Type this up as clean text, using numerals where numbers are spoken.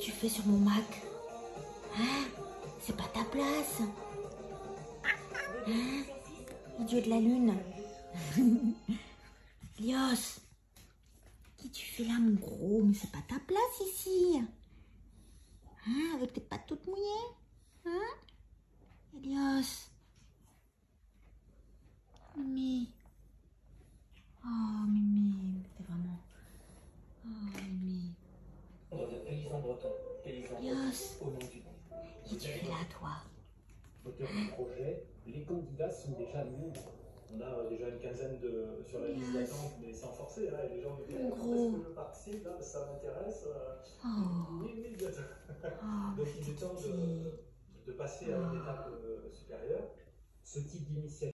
tu fais sur mon Mac? Hein? C'est pas ta place. Hein? Idiot de la lune. Elios, qui tu fais là, mon gros? Mais c'est pas ta place ici. Hein? Avec tes pattes toutes mouillées? Hein? Elios. Mimi. Oh, Mimi, t'es vraiment... Oh, Mimi. Paysan breton. Paysan Elios, au nom du monde. qui tu fais là, toi? Auteur du projet, les candidats sont déjà libres. On a déjà une quinzaine sur la liste d'attente, mais sans forcer. Hein, et les gens me disent est-ce que je participe là, ça m'intéresse immédiatement. Donc il est temps de passer à une étape supérieure. Ce type d'initiative.